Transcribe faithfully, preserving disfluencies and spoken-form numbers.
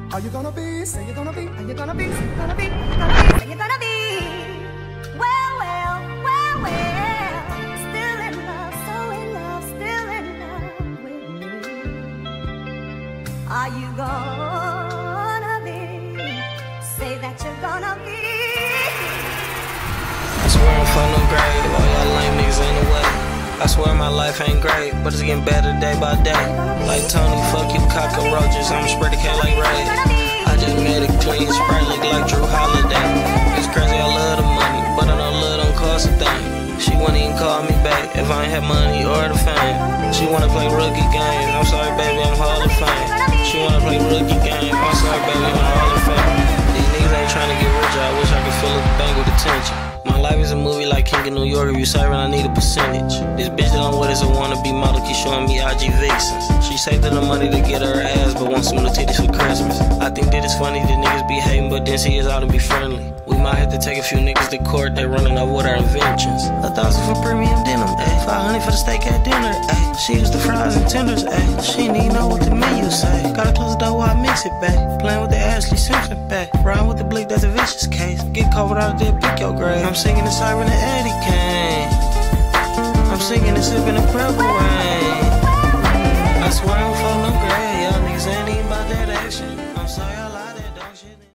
Are you gonna be? Say you're gonna be. Are you gonna be? Say you're gonna be. Are you gonna be? Say you're gonna be. Well, well, well, well. Still in love, so in love, still in love with me. Are you gonna be? Say that you're gonna be. I swear I'm from no grave. All y'all lame niggas ain't the way. I swear my life ain't great, but it's getting better day by day. Like Tony, fuck you cockroaches, I'm spread the cat like Ray. I just made it clean, spray look like Drew Holiday. It's crazy, I love the money, but I know love don't cost a thing. She wouldn't even call me back if I ain't had money or the fame. She wanna play rookie games, I'm sorry baby, I'm Hall of Fame. She wanna play rookie games, I'm sorry baby, I'm Hall of Fame. These niggas ain't trying to get rich, I wish I could fill up the bank with attention. My life is a movie like King of New York. If you serving, I need a percentage. This bitch that I'm with is a wannabe model, keep showing me I G vixens. She saved her the money to get her ass, but wants some new titties for Christmas. I think that it's funny that niggas be hating, but then see us out and be friendly. We might have to take a few niggas to court, they running up with our inventions. A thousand for premium denim, ayy. Five hundred for the steak at dinner, ayy. She used the fries and tenders, ayy. She didn't even know what the menu say. Gotta close the door while I mix it back. Playing with the Ashley Simpson back. Riding with the Bleak, that's a vicious case. Get caught without a dead, pick your grave. I'm singing the siren of Eddie Kane. I'm singing and sipping the purple rain. I swear I'm from